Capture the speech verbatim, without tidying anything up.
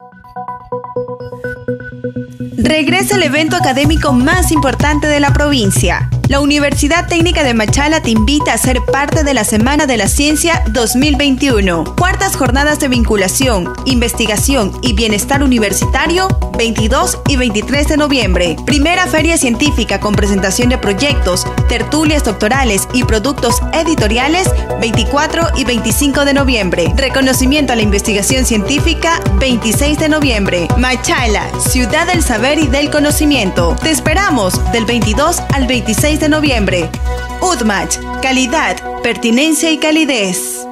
Regresa el evento académico más importante de la provincia. La Universidad Técnica de Machala te invita a ser parte de la Semana de la Ciencia dos mil veintiuno. Cuartas jornadas de vinculación, investigación y bienestar universitario, veintidós y veintitrés de noviembre. Primera feria científica con presentación de proyectos, tertulias doctorales y productos editoriales, veinticuatro y veinticinco de noviembre. Reconocimiento a la investigación científica, veintiséis de noviembre. Machala, ciudad del saber y del conocimiento. Te esperamos del veintidós al veintiséis de noviembre. UDMACH, calidad, pertinencia y calidez.